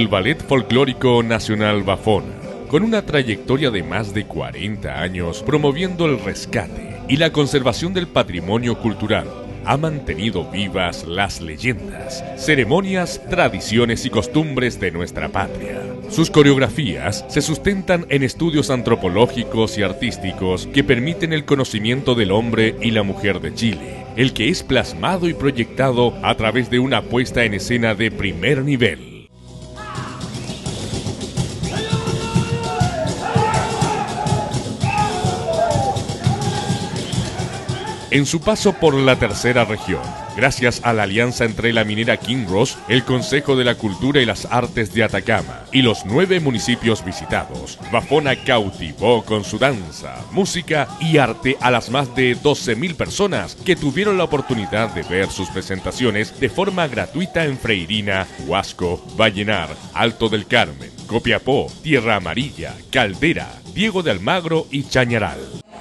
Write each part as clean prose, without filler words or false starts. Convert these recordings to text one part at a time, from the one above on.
Ballet Folclórico Nacional Bafona, con una trayectoria de más de 40 años promoviendo el rescate y la conservación del patrimonio cultural, ha mantenido vivas las leyendas, ceremonias, tradiciones y costumbres de nuestra patria. Sus coreografías se sustentan en estudios antropológicos y artísticos que permiten el conocimiento del hombre y la mujer de Chile, el que es plasmado y proyectado a través de una puesta en escena de primer nivel. En su paso por la tercera región, gracias a la alianza entre la minera Kinross, el Consejo de la Cultura y las Artes de Atacama y los 9 municipios visitados, Bafona cautivó con su danza, música y arte a las más de 12.000 personas que tuvieron la oportunidad de ver sus presentaciones de forma gratuita en Freirina, Huasco, Vallenar, Alto del Carmen, Copiapó, Tierra Amarilla, Caldera, Diego de Almagro y Chañaral.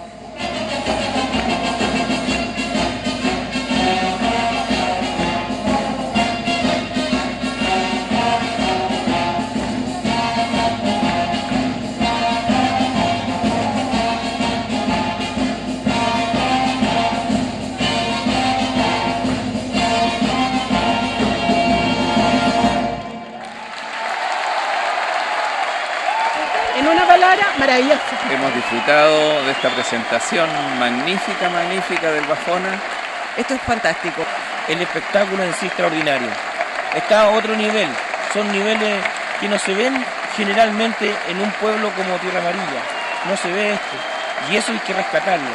En una palabra, maravilloso. Hemos disfrutado de esta presentación magnífica del Bafona. Esto es fantástico. El espectáculo en sí extraordinario. Está a otro nivel. Son niveles que no se ven generalmente en un pueblo como Tierra Amarilla. No se ve esto. Y eso hay que rescatarlo.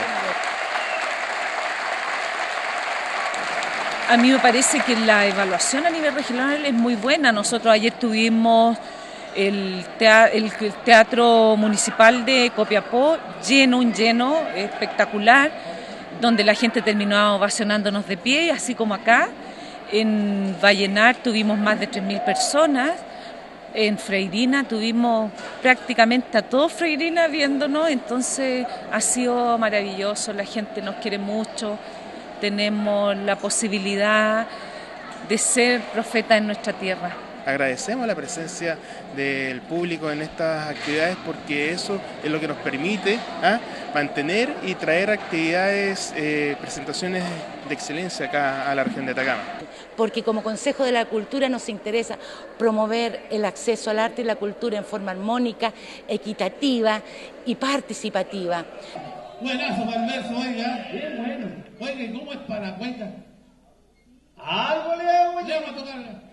A mí me parece que la evaluación a nivel regional es muy buena. Nosotros ayer tuvimos el Teatro Municipal de Copiapó lleno espectacular, donde la gente terminó ovacionándonos de pie, así como acá. En Vallenar tuvimos más de 3.000 personas. En Freirina tuvimos prácticamente a todo Freirina viéndonos, entonces ha sido maravilloso, la gente nos quiere mucho, tenemos la posibilidad de ser profeta en nuestra tierra. Agradecemos la presencia del público en estas actividades porque eso es lo que nos permite mantener y traer actividades, presentaciones de excelencia acá a la región de Atacama. Porque como Consejo de la Cultura nos interesa promover el acceso al arte y la cultura en forma armónica, equitativa y participativa. Buenazo para el verso, oiga. Bien bueno. Oiga, ¿y cómo es para la cueca? Algo le hago yo. Llama a tocarla.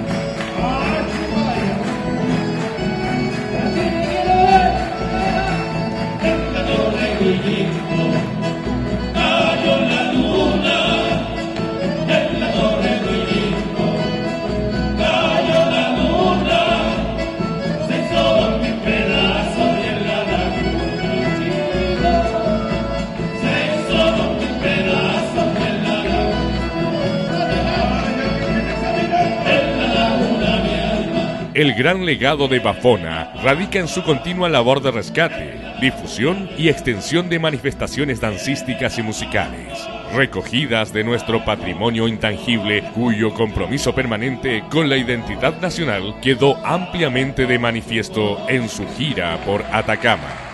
El gran legado de Bafona radica en su continua labor de rescate, difusión y extensión de manifestaciones dancísticas y musicales, recogidas de nuestro patrimonio intangible, cuyo compromiso permanente con la identidad nacional quedó ampliamente de manifiesto en su gira por Atacama.